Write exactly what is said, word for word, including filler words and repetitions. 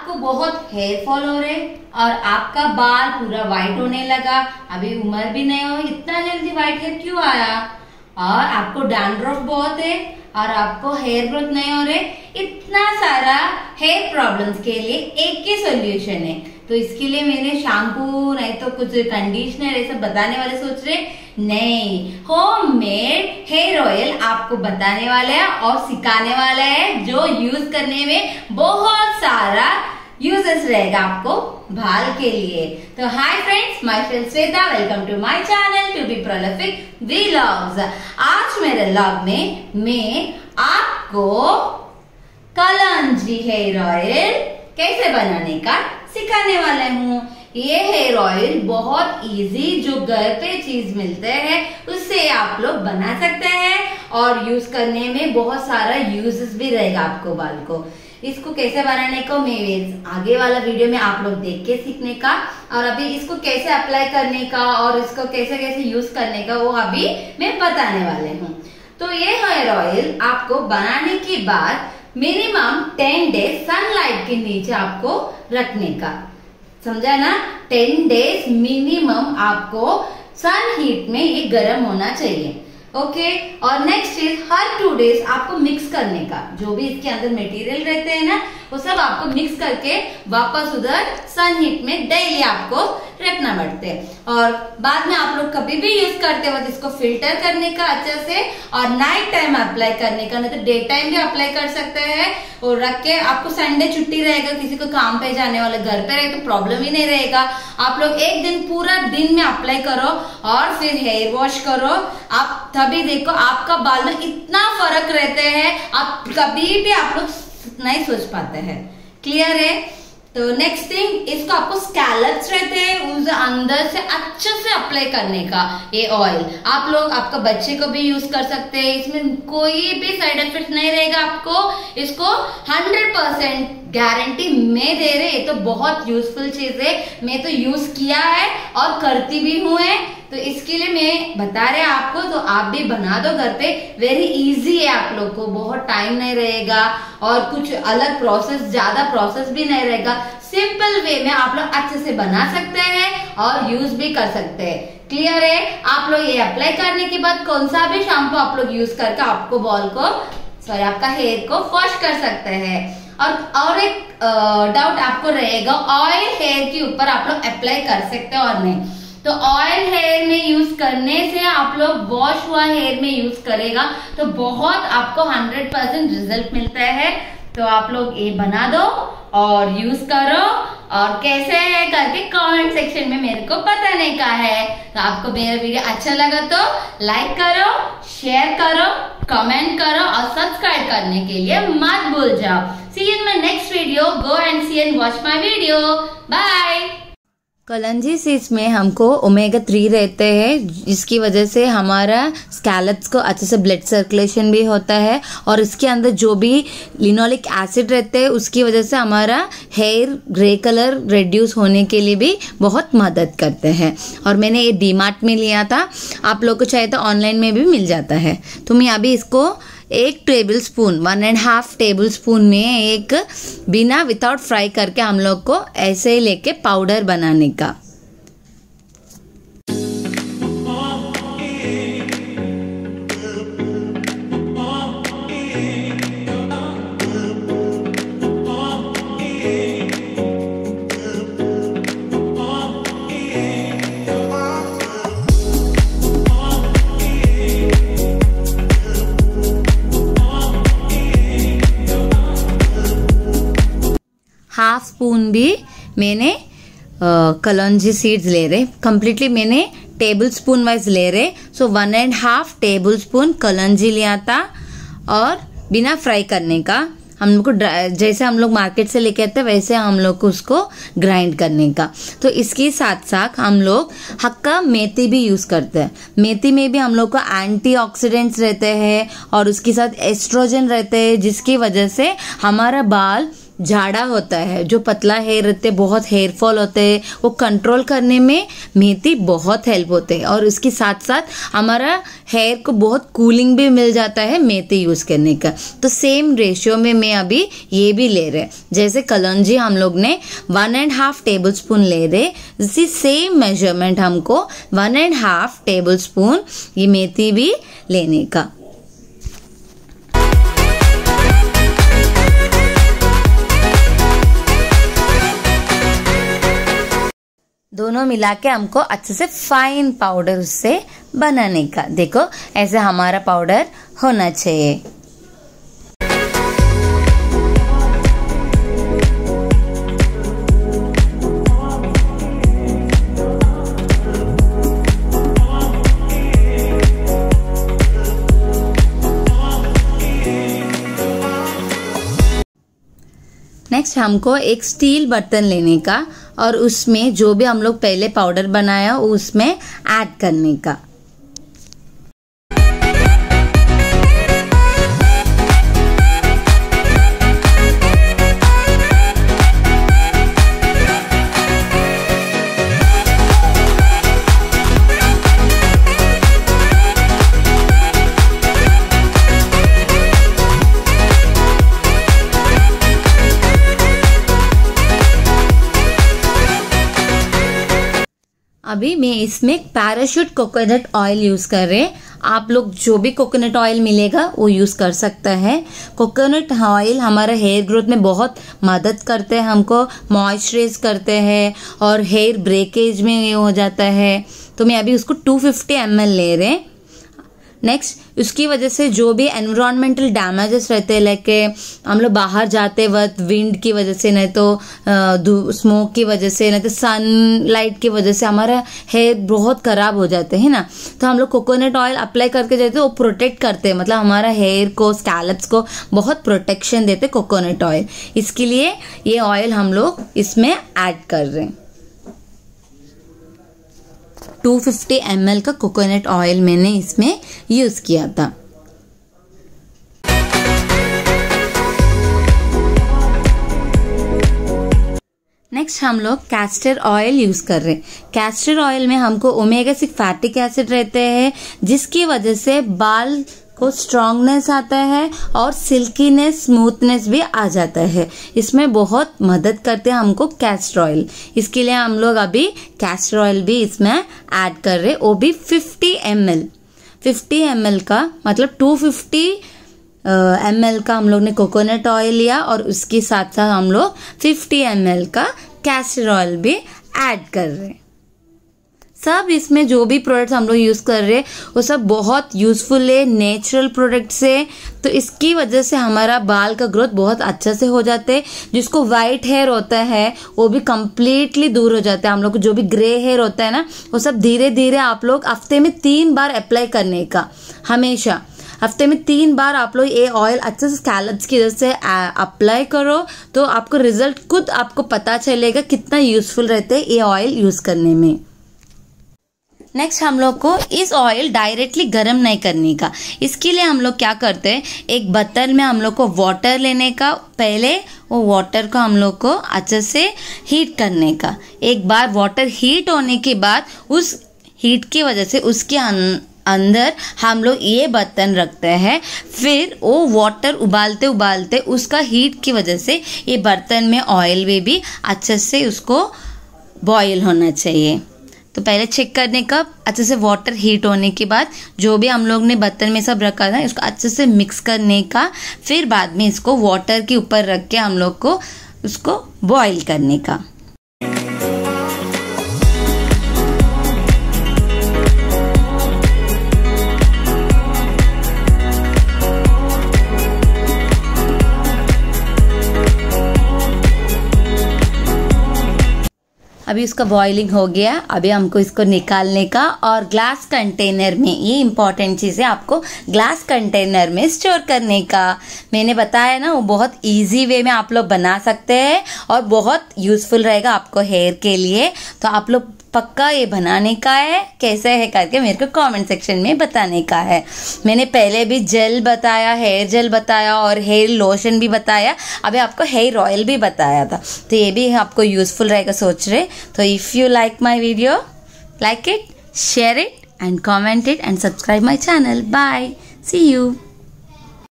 आपको बहुत hair fall हो रहे और आपका बाल पूरा व्हाइट होने लगा, अभी उम्र भी नहीं हुई, इतना जल्दी व्हाइट हेयर क्यों आया? और आपको डैंड्रफ बहुत है और आपको हेयर ग्रोथ नहीं हो रहे, इतना सारा हेयर प्रॉब्लम्स के लिए एक ही सोल्यूशन है। तो इसके लिए मैंने शैम्पू नहीं तो कुछ कंडीशनर ऐसा बताने वाले सोच रहे नहीं, होममेड हेयर ऑयल आपको बताने वाले हैं और सिखाने वाले हैं जो यूज करने में बहुत सारा यूजेस रहेगा आपको बाल के लिए। तो hi friends, my friend Shweta, welcome to my channel to be prolific vlogs. आज मेरे व्लॉग में मैं आपको कलंजी हेयर ऑयल कैसे बनाने का सिखाने वाले हूँ। ये हेयर ऑयल बहुत इजी, जो घर पे चीज मिलते हैं उससे आप लोग बना सकते हैं और यूज करने में बहुत सारा यूजेस भी रहेगा आपको बाल को। इसको कैसे बनाने को मैं आगे वाला वीडियो में आप लोग देख के सीखने का, और अभी इसको कैसे अप्लाई करने का और इसको कैसे कैसे यूज करने का वो अभी मैं बताने वाले हूँ। तो ये हेयर ऑयल आपको बनाने के बाद मिनिमम टेन डेज सनलाइट के नीचे आपको रखने का, समझा ना? टेन डेज मिनिमम आपको सन हीट में ये गर्म होना चाहिए, ओके okay? और नेक्स्ट चीज, हर टू डेज आपको मिक्स करने का, जो भी इसके अंदर मटेरियल रहते हैं ना वो सब आपको मिक्स करके वापस उधर सन हीट में डेली आपको रखना पड़ते हैं। और बाद में आप लोग कभी भी यूज करते वक्त इसको फिल्टर करने का अच्छे से, और नाइट टाइम अप्लाई करने का, नहीं तो डे टाइम भी अप्लाई कर सकते हैं। और रख के आपको संडे छुट्टी रहेगा, किसी को काम पे जाने वाले घर पे रहे तो प्रॉब्लम ही नहीं रहेगा। आप लोग एक दिन पूरा दिन में अप्लाई करो और फिर हेयर वॉश करो, आप तभी देखो आपका बाल में इतना फर्क रहते हैं, आप कभी भी आप लोग नहीं सोच पाते हैं। क्लियर है? तो नेक्स्ट थिंग, इसको आपको स्कैल्प्स रहते हैं उस अंदर से अच्छे से अप्लाई करने का ये ऑयल। आप लोग आपका बच्चे को भी यूज कर सकते हैं, इसमें कोई भी साइड इफेक्ट नहीं रहेगा आपको। इसको हंड्रेड परसेंट गारंटी मैं दे रहे, ये तो बहुत यूजफुल चीज है, मैं तो यूज किया है और करती भी हूँ है, तो इसके लिए मैं बता रहे आपको। तो आप भी बना दो घर पे, वेरी इजी है, आप लोग को बहुत टाइम नहीं रहेगा और कुछ अलग प्रोसेस, ज्यादा प्रोसेस भी नहीं रहेगा। सिंपल वे में आप लोग अच्छे से बना सकते हैं और यूज भी कर सकते हैं। क्लियर है? आप लोग ये अप्लाई करने के बाद कौन सा भी शैम्पू आप लोग यूज करके आपको बाल को, सॉरी आपका हेयर को वॉश कर सकते हैं। और और एक डाउट आपको रहेगा, ऑयल हेयर के ऊपर आप लोग अप्लाई कर सकते हो और नहीं, तो ऑयल हेयर में यूज करने से आप लोग वॉश हुआ हेयर में यूज करेगा तो बहुत आपको हंड्रेड परसेंट रिजल्ट मिलता है। तो आप लोग ये बना दो और यूज करो, और कैसे है करके कमेंट सेक्शन में मेरे को बताने का है। तो आपको मेरा वीडियो अच्छा लगा तो लाइक करो, शेयर करो, कमेंट करो और सब्सक्राइब करने के लिए मत भूल जाओ। See you in my next video, go and see and watch my video, bye. कलंजी सीड्स में हमको ओमेगा थ्री रहते हैं, जिसकी वजह से हमारा स्कैल्प्स को अच्छे से ब्लड सर्कुलेशन भी होता है, और इसके अंदर जो भी लिनोलिक एसिड रहते हैं उसकी वजह से हमारा हेयर ग्रे कलर रिड्यूस होने के लिए भी बहुत मदद करते हैं। और मैंने ये डीमार्ट में लिया था, आप लोग को चाहे तो ऑनलाइन में भी मिल जाता है। तो मैं अभी इसको एक tablespoon, one and half tablespoon में एक बिना विदाउट फ्राई करके हम लोग को ऐसे ही लेके पाउडर बनाने का। हाफ स्पून भी मैंने कलंजी सीड्स ले रहे, कंप्लीटली मैंने टेबल स्पून वाइज ले रहे। So one and half tablespoon कलंजी लिया था, और बिना फ्राई करने का, हम लोग को जैसे हम लोग मार्केट से लेके आते हैं वैसे हम लोग को उसको ग्राइंड करने का। तो इसके साथ साथ हम लोग हक्का मेथी भी यूज करते हैं। मेथी में भी हम लोग को एंटीऑक्सीडेंट्स रहते हैं और उसके साथ एस्ट्रोजन रहते हैं, जिसकी वजह से हमारा बाल झाड़ा होता है, जो पतला हेयर रहते बहुत हेयर फॉल होते हैं, वो कंट्रोल करने में मेथी बहुत हेल्प होते हैं। और उसके साथ साथ हमारा हेयर को बहुत कूलिंग भी मिल जाता है मेथी यूज़ करने का। तो सेम रेशियो में मैं अभी ये भी ले रहे, जैसे कलौंजी हम लोग ने one and half tablespoon ले रहे, इसी सेम मेजरमेंट हमको one and half tablespoon ये मेथी भी लेने का। दोनों मिला के हमको अच्छे से फाइन पाउडर उससे बनाने का। देखो ऐसे हमारा पाउडर होना चाहिए। नेक्स्ट हमको एक स्टील बर्तन लेने का और उसमें जो भी हम लोग पहले पाउडर बनाया उसमें ऐड करने का। अभी मैं इसमें पैराशूट कोकोनट ऑयल यूज कर रहे हैं। आप लोग जो भी कोकोनट ऑयल मिलेगा वो यूज कर सकता है। कोकोनट ऑयल हमारा हेयर ग्रोथ में बहुत मदद करते हैं, हमको मॉइस्चराइज करते हैं और हेयर ब्रेकेज में ये हो जाता है। तो मैं अभी उसको टू फिफ्टी एम एल ले रहे हैं। नेक्स्ट उसकी वजह से जो भी एनवायरमेंटल डैमेजेस रहते हैं, लाइक हम लोग बाहर जाते वक्त विंड की वजह से, नहीं तो स्मोक की वजह से, नहीं तो सनलाइट की वजह से हमारा हेयर बहुत खराब हो जाते हैं ना, तो हम लोग कोकोनट ऑयल अप्लाई करके जाते हैं, वो प्रोटेक्ट करते हैं, मतलब हमारा हेयर को, स्कैल्प्स को बहुत प्रोटेक्शन देते कोकोनट ऑयल। इसके लिए ये ऑयल हम लोग इसमें ऐड कर रहे हैं। टू फिफ्टी एम एल का कोकोनट ऑयल मैंने इसमें यूज किया था। नेक्स्ट हम लोग कैस्टर ऑयल यूज कर रहे हैं। कैस्टर ऑयल में हमको ओमेगा सिक्स फैटिक एसिड रहते हैं, जिसकी वजह से बाल को स्ट्रॉन्गनेस आता है और सिल्कीनेस, स्मूथनेस भी आ जाता है। इसमें बहुत मदद करते हैं हमको कैस्टर ऑयल। इसके लिए हम लोग अभी कैस्टर ऑयल भी इसमें ऐड कर रहे हैं, वो भी fifty M L. Fifty M L का मतलब टू फिफ्टी एम एल का हम लोग ने कोकोनट ऑयल लिया और उसके साथ साथ हम लोग फिफ्टी एम एल का कैस्टर ऑयल भी ऐड कर रहे हैं। सब इसमें जो भी प्रोडक्ट्स हम लोग यूज कर रहे हैं वो सब बहुत यूजफुल है, नेचुरल प्रोडक्ट्स है। तो इसकी वजह से हमारा बाल का ग्रोथ बहुत अच्छा से हो जाते हैं। जिसको वाइट हेयर होता है वो भी कंप्लीटली दूर हो जाता है। हम लोग को जो भी ग्रे हेयर होता है ना, वो सब धीरे धीरे आप लोग हफ्ते में तीन बार अप्लाई करने का। हमेशा हफ्ते में तीन बार आप लोग ये ऑयल अच्छे से स्कैल्प्स की वजह से अप्लाई करो, तो आपको रिजल्ट खुद आपको पता चलेगा कितना यूजफुल रहते हैं ये ऑयल यूज करने में। नेक्स्ट हम लोग को इस ऑयल डायरेक्टली गर्म नहीं करने का। इसके लिए हम लोग क्या करते हैं, एक बर्तन में हम लोग को वाटर लेने का, पहले वो वाटर को हम लोग को अच्छे से हीट करने का। एक बार वाटर हीट होने के बाद उस हीट की वजह से उसके अंदर हम लोग ये बर्तन रखते हैं। फिर वो वाटर उबालते उबालते उसका हीट की वजह से ये बर्तन में ऑयल में भी अच्छे से उसको बॉयल होना चाहिए। तो पहले चेक करने का, अच्छे से वाटर हीट होने के बाद जो भी हम लोग ने बर्तन में सब रखा था उसको अच्छे से मिक्स करने का। फिर बाद में इसको वाटर के ऊपर रख के हम लोग को उसको बॉईल करने का। अभी इसका बॉइलिंग हो गया। अभी हमको इसको निकालने का और ग्लास कंटेनर में, ये इम्पोर्टेंट चीज़ है, आपको ग्लास कंटेनर में स्टोर करने का। मैंने बताया ना, वो बहुत इजी वे में आप लोग बना सकते हैं और बहुत यूजफुल रहेगा आपको हेयर के लिए। तो आप लोग पक्का ये बनाने का है, कैसे है करके मेरे को कमेंट सेक्शन में बताने का है। मैंने पहले भी जेल बताया, हेयर जेल बताया और हेयर लोशन भी बताया, अभी आपको हेयर ऑयल भी बताया था, तो ये भी आपको यूजफुल रहेगा सोच रहे। तो if you like my video, like it, share it and comment it and subscribe my channel. Bye. See you.